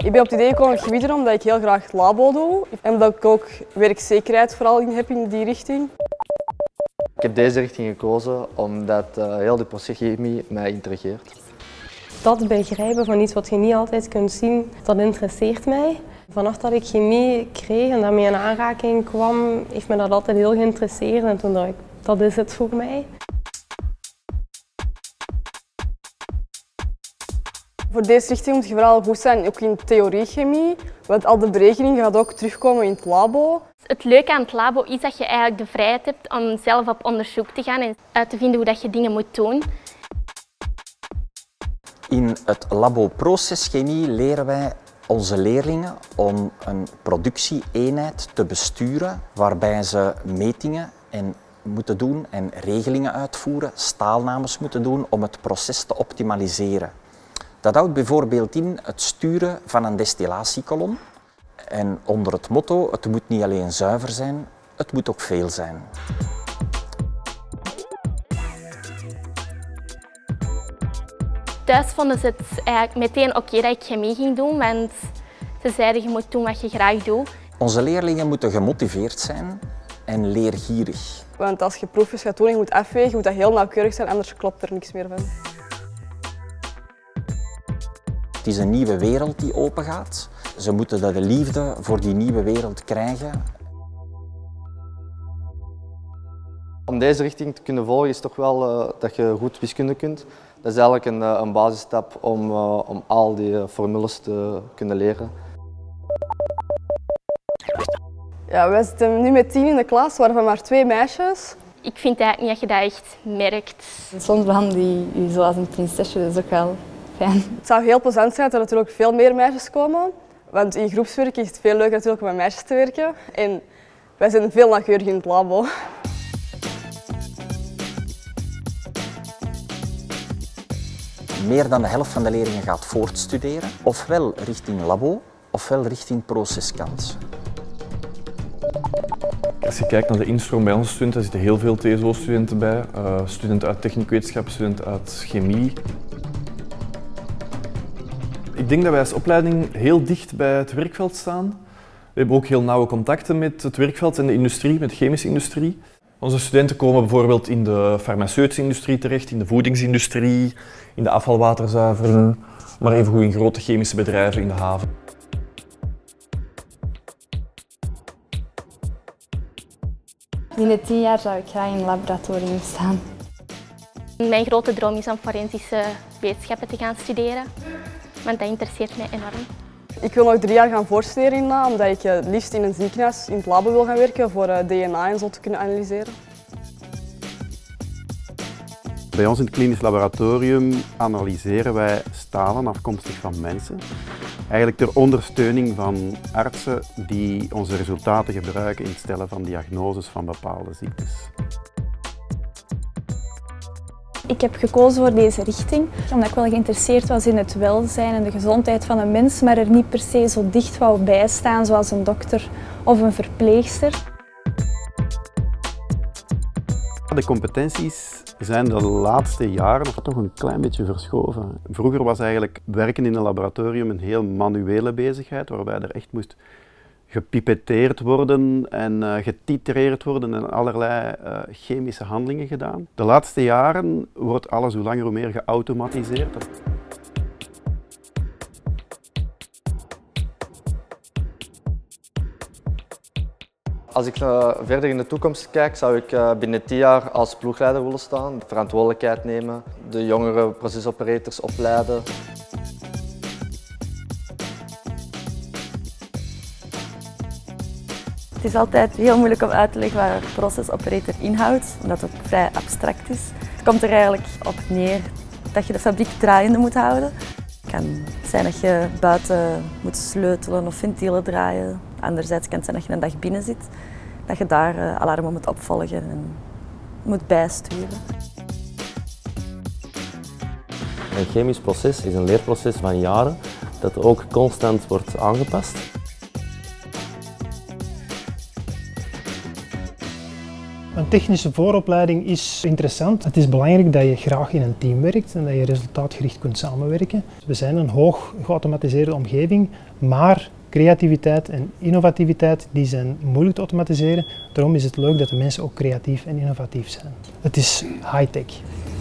Ik ben op het idee gekomen chemie te doen omdat ik heel graag labo doe en omdat ik ook werkzekerheid vooral heb in die richting. Ik heb deze richting gekozen omdat heel de proceschemie mij intrigeert. Dat begrijpen van iets wat je niet altijd kunt zien, dat interesseert mij. Vanaf dat ik chemie kreeg en daarmee in aanraking kwam, heeft me dat altijd heel geïnteresseerd en toen dacht ik, dat is het voor mij. Voor deze richting moet je vooral goed zijn ook in theorie-chemie, want al de berekeningen gaan ook terugkomen in het labo. Het leuke aan het labo is dat je eigenlijk de vrijheid hebt om zelf op onderzoek te gaan en uit te vinden hoe dat je dingen moet doen. In het labo proceschemie leren wij onze leerlingen om een productieeenheid te besturen waarbij ze metingen moeten doen en regelingen uitvoeren, staalnames moeten doen om het proces te optimaliseren. Dat houdt bijvoorbeeld in het sturen van een destillatiekolom en onder het motto het moet niet alleen zuiver zijn, het moet ook veel zijn. Thuis vonden ze het eigenlijk meteen oké dat ik chemie ging doen, want ze zeiden je moet doen wat je graag doet. Onze leerlingen moeten gemotiveerd zijn en leergierig. Want als je proefjes gaat doen en je moet afwegen, moet dat heel nauwkeurig zijn, anders klopt er niks meer van. Het is een nieuwe wereld die opengaat. Ze moeten de liefde voor die nieuwe wereld krijgen. Om deze richting te kunnen volgen is toch wel dat je goed wiskunde kunt. Dat is eigenlijk een basisstap om al die formules te kunnen leren. Ja, wij zitten nu met 10 in de klas, waarvan maar 2 meisjes. Ik vind eigenlijk niet dat je dat echt merkt. Soms behandelen die je zoals een prinsesje, dat is ook wel fijn. Het zou heel plezant zijn dat er natuurlijk veel meer meisjes komen. Want in groepswerk is het veel leuker natuurlijk om met meisjes te werken. En wij zijn veel nauwkeuriger in het labo. Meer dan de helft van de leerlingen gaat voortstuderen, ofwel richting labo, ofwel richting proceskant. Als je kijkt naar de instroom bij onze studenten, zitten heel veel TSO-studenten bij. Studenten uit techniekwetenschap, studenten uit chemie. Ik denk dat wij als opleiding heel dicht bij het werkveld staan. We hebben ook heel nauwe contacten met het werkveld en de industrie, met de chemische industrie. Onze studenten komen bijvoorbeeld in de farmaceutische industrie terecht, in de voedingsindustrie, in de afvalwaterzuivering, maar evengoed in grote chemische bedrijven in de haven. Binnen 10 jaar zou ik graag in een laboratorium staan. Mijn grote droom is om forensische wetenschappen te gaan studeren, want dat interesseert mij enorm. Ik wil nog 3 jaar gaan voorstuderen hierna, omdat ik het liefst in een ziekenhuis in het labo wil gaan werken voor DNA en zo te kunnen analyseren. Bij ons in het klinisch laboratorium analyseren wij stalen afkomstig van mensen. Eigenlijk ter ondersteuning van artsen die onze resultaten gebruiken in het stellen van diagnoses van bepaalde ziektes. Ik heb gekozen voor deze richting omdat ik wel geïnteresseerd was in het welzijn en de gezondheid van een mens, maar er niet per se zo dicht wou bijstaan zoals een dokter of een verpleegster. De competenties zijn de laatste jaren toch een klein beetje verschoven. Vroeger was eigenlijk werken in een laboratorium een heel manuele bezigheid, waarbij er echt moest gepipetteerd worden en getitreerd worden en allerlei chemische handelingen gedaan. De laatste jaren wordt alles hoe langer hoe meer geautomatiseerd. Als ik verder in de toekomst kijk, zou ik binnen 10 jaar als ploegleider willen staan, verantwoordelijkheid nemen, de jongere procesoperators opleiden. Het is altijd heel moeilijk om uit te leggen waar een procesoperator inhoudt, omdat het ook vrij abstract is. Het komt er eigenlijk op neer dat je de fabriek draaiende moet houden. Het kan zijn dat je buiten moet sleutelen of ventielen draaien. Anderzijds kan het zijn dat je een dag binnen zit, dat je daar alarmen moet opvolgen en moet bijsturen. Een chemisch proces is een leerproces van jaren dat ook constant wordt aangepast. Een technische vooropleiding is interessant. Het is belangrijk dat je graag in een team werkt en dat je resultaatgericht kunt samenwerken. We zijn een hoog geautomatiseerde omgeving, maar creativiteit en innovativiteit die zijn moeilijk te automatiseren. Daarom is het leuk dat de mensen ook creatief en innovatief zijn. Het is high-tech.